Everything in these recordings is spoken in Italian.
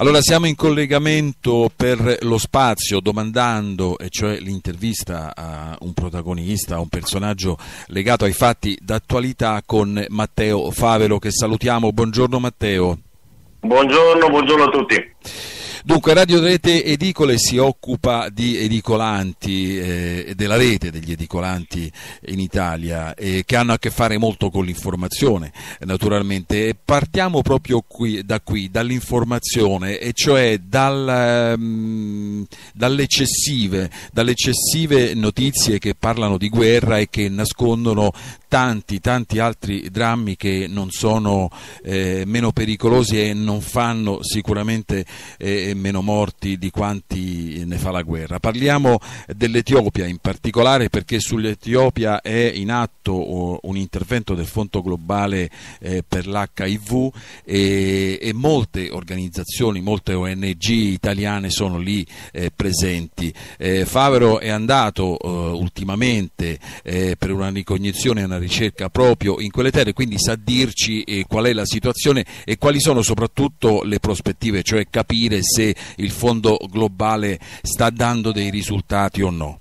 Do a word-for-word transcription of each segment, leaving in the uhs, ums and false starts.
Allora siamo in collegamento per lo spazio domandando, e cioè l'intervista a un protagonista, a un personaggio legato ai fatti d'attualità, con Matteo Favero, che salutiamo. Buongiorno Matteo. Buongiorno, buongiorno a tutti. Dunque, Radio Rete Edicole si occupa di edicolanti e eh, della rete degli edicolanti in Italia, eh, che hanno a che fare molto con l'informazione, eh, naturalmente. E partiamo proprio qui, da qui, dall'informazione, e cioè dal, um, dalle eccessive, dalle eccessive notizie che parlano di guerra e che nascondono tanti, tanti altri drammi che non sono eh, meno pericolosi e non fanno sicuramente eh, meno morti di quanti ne fa la guerra. Parliamo dell'Etiopia in particolare, perché sull'Etiopia è in atto un intervento del Fondo Globale eh, per l'H I V e, e molte organizzazioni, molte O N G italiane sono lì eh, presenti. Eh, Favero è andato eh, ultimamente eh, per una ricognizione e una ricerca proprio in quelle terre, quindi sa dirci eh, qual è la situazione e quali sono soprattutto le prospettive, cioè capire se il fondo globale sta dando dei risultati o no.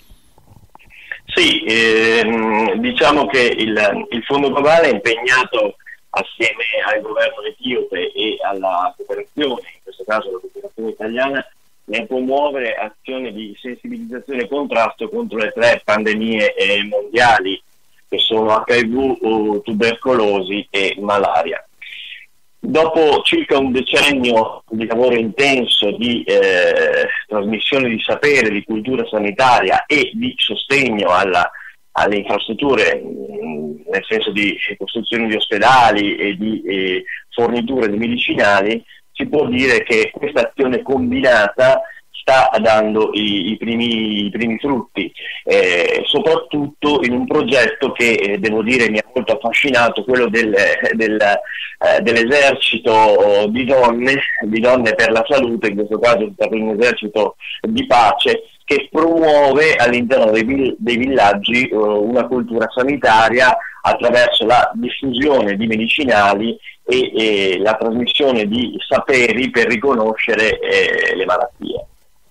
Sì, ehm, diciamo che il, il fondo globale è impegnato assieme al governo etiope e alla cooperazione, in questo caso la cooperazione italiana, nel promuovere azioni di sensibilizzazione e contrasto contro le tre pandemie eh, mondiali, che sono H I V, tubercolosi e malaria. Dopo circa un decennio di lavoro intenso di eh, trasmissione di sapere, di cultura sanitaria e di sostegno alla, alle infrastrutture, mh, nel senso di costruzione di ospedali e di eh, forniture di medicinali, si può dire che questa azione combinata sta dando i, i, primi, i primi frutti, eh, soprattutto in un progetto che eh, devo dire mi ha molto affascinato, quello del, del, eh, dell'esercito di donne, di donne per la salute, in questo caso è stato un esercito di pace, che promuove all'interno dei, dei villaggi eh, una cultura sanitaria attraverso la diffusione di medicinali e, e la trasmissione di saperi per riconoscere eh, le malattie.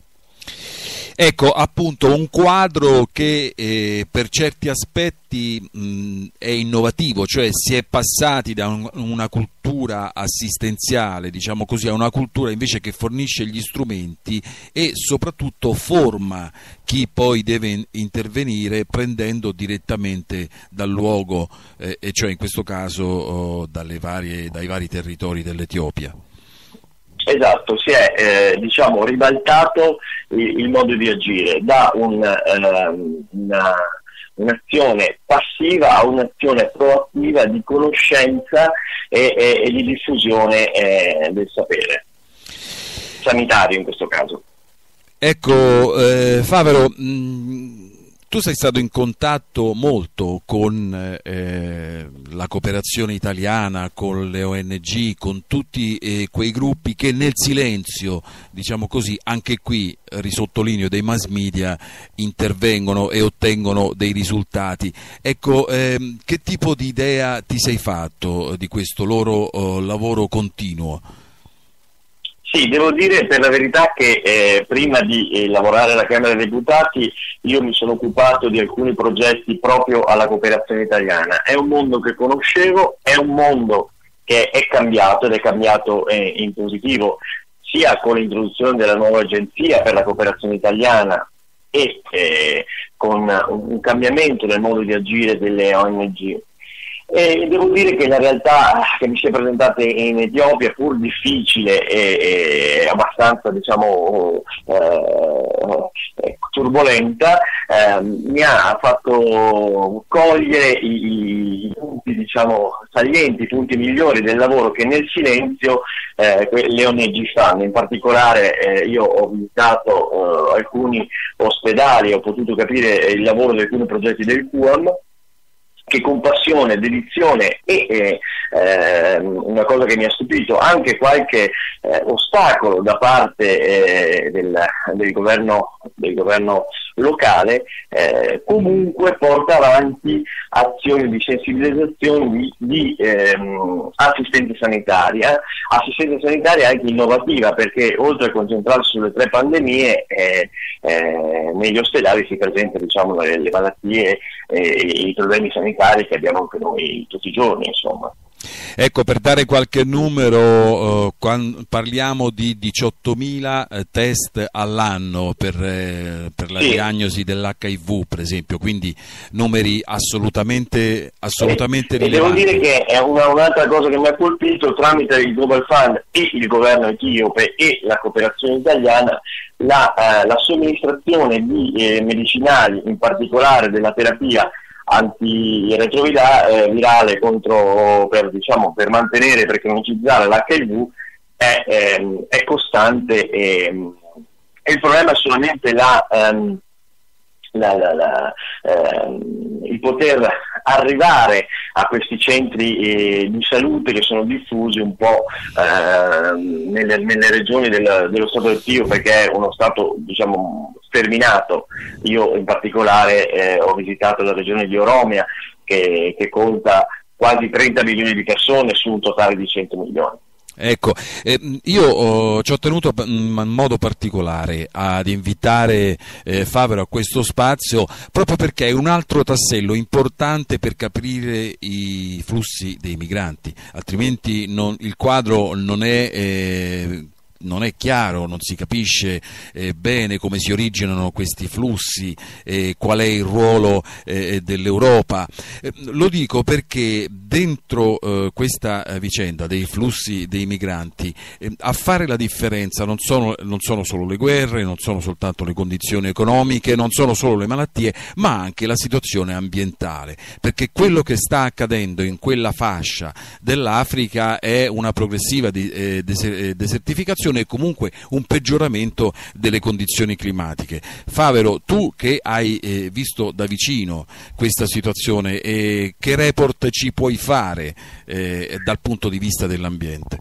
Ecco, appunto, un quadro che eh, per certi aspetti mh, è innovativo, cioè si è passati da un, una cultura assistenziale, diciamo così, a una cultura invece che fornisce gli strumenti e soprattutto forma chi poi deve intervenire prendendo direttamente dal luogo, eh, e cioè in questo caso oh, dalle varie, dai vari territori dell'Etiopia. Esatto, si è eh, diciamo ribaltato il, il modo di agire da un, eh, una, un'azione passiva a un'azione proattiva di conoscenza e, e, e di diffusione eh, del sapere sanitario in questo caso. Ecco, eh, Favero, mh, tu sei stato in contatto molto con eh, la cooperazione italiana, con le O N G, con tutti eh, quei gruppi che nel silenzio, diciamo così, anche qui risottolineo dei mass media, intervengono e ottengono dei risultati. Ecco, ehm, che tipo di idea ti sei fatto di questo loro eh, lavoro continuo? Sì, devo dire per la verità che eh, prima di eh, lavorare alla Camera dei Deputati io mi sono occupato di alcuni progetti proprio alla cooperazione italiana. È un mondo che conoscevo, è un mondo che è cambiato ed è cambiato eh, in positivo, sia con l'introduzione della nuova agenzia per la cooperazione italiana e eh, con un cambiamento nel modo di agire delle O N G. E devo dire che la realtà che mi si è presentata in Etiopia, pur difficile e, e abbastanza diciamo eh, turbolenta, eh, mi ha fatto cogliere i, i punti diciamo salienti, i punti migliori del lavoro che nel silenzio eh, le O N G fanno. In particolare eh, io ho visitato eh, alcuni ospedali, ho potuto capire il lavoro di alcuni progetti del Q A M, che con passione, dedizione e eh, eh, una cosa che mi ha stupito, anche qualche eh, ostacolo da parte eh, del, del, governo, del governo locale, eh, comunque porta avanti azioni di sensibilizzazione di, di ehm, assistenza sanitaria, assistenza sanitaria anche innovativa, perché oltre a concentrarsi sulle tre pandemie, eh, eh, negli ospedali si presentano, diciamo, le, le malattie e i problemi sanitari che abbiamo anche noi tutti i giorni, insomma. Ecco, per dare qualche numero, eh, quando parliamo di diciottomila eh, test all'anno per, eh, per la sì. diagnosi dell'H I V, per esempio, quindi numeri assolutamente, assolutamente e, rilevanti. E devo dire che è una, un'altra cosa che mi ha colpito: tramite il Global Fund e il governo etiope e la cooperazione italiana, la, eh, la somministrazione di eh, medicinali, in particolare della terapia antiretrovirale contro, per, diciamo, per mantenere, per cronicizzare l'H I V è, ehm, è costante, e, e il problema è solamente la, ehm, la, la, la, ehm, il poter arrivare a questi centri eh, di salute che sono diffusi un po' eh, nelle, nelle regioni del, dello Stato etiope, che è uno Stato, diciamo, sterminato. Io in particolare eh, ho visitato la regione di Oromia, che, che conta quasi trenta milioni di persone su un totale di cento milioni. Ecco, eh, io oh, ci ho tenuto in modo particolare ad invitare eh, Favero a questo spazio, proprio perché è un altro tassello importante per capire i flussi dei migranti, altrimenti non, il quadro non è... Eh, non è chiaro, non si capisce eh, bene come si originano questi flussi, eh, qual è il ruolo eh, dell'Europa. Eh, lo dico perché dentro eh, questa vicenda dei flussi dei migranti eh, a fare la differenza non sono, non sono solo le guerre, non sono soltanto le condizioni economiche, non sono solo le malattie, ma anche la situazione ambientale, perché quello che sta accadendo in quella fascia dell'Africa è una progressiva di, eh, deser- desertificazione e comunque un peggioramento delle condizioni climatiche. Favero, tu che hai eh, visto da vicino questa situazione, eh, che report ci puoi fare eh, dal punto di vista dell'ambiente?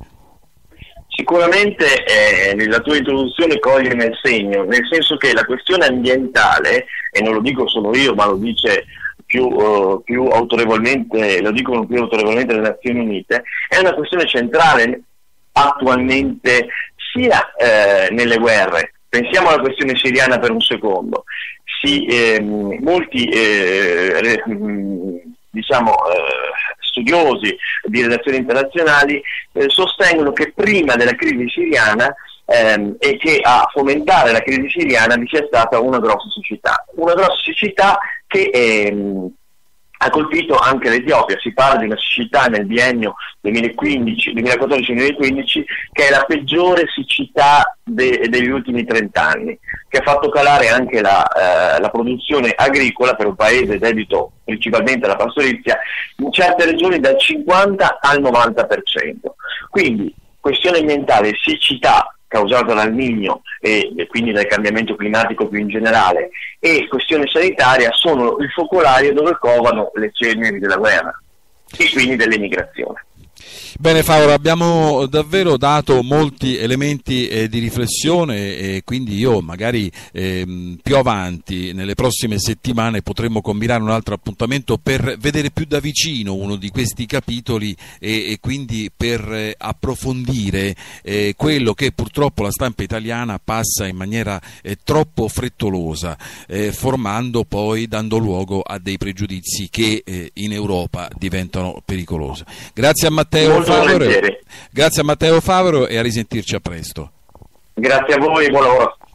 Sicuramente eh, la tua introduzione coglie nel segno, nel senso che la questione ambientale, e non lo dico solo io, ma lo dice più, uh, più autorevolmente, lo dicono più autorevolmente le Nazioni Unite, è una questione centrale attualmente, sia eh, nelle guerre. Pensiamo alla questione siriana per un secondo. Si, ehm, molti eh, diciamo eh, studiosi di relazioni internazionali eh, sostengono che prima della crisi siriana ehm, e che a fomentare la crisi siriana vi sia stata una grossa siccità, una grossa siccità che ehm, ha colpito anche l'Etiopia. Si parla di una siccità nel biennio duemilaquattordici duemilaquindici che è la peggiore siccità de- degli ultimi trent'anni, che ha fatto calare anche la, eh, la produzione agricola per un paese dedito principalmente alla pastorizia in certe regioni dal cinquanta al novanta per cento. Quindi questione ambientale, siccità causata dal Niño e, e quindi dal cambiamento climatico più in generale, e questione sanitaria sono il focolaio dove covano le ceneri della guerra e quindi dell'emigrazione. Bene Favero, abbiamo davvero dato molti elementi eh, di riflessione, e quindi io magari eh, più avanti, nelle prossime settimane, potremmo combinare un altro appuntamento per vedere più da vicino uno di questi capitoli e, e quindi per eh, approfondire eh, quello che purtroppo la stampa italiana passa in maniera eh, troppo frettolosa, eh, formando poi, dando luogo a dei pregiudizi che eh, in Europa diventano pericolosi. Grazie a Matteo Favero, grazie a Matteo Favero e a risentirci a presto. Grazie a voi e buon lavoro.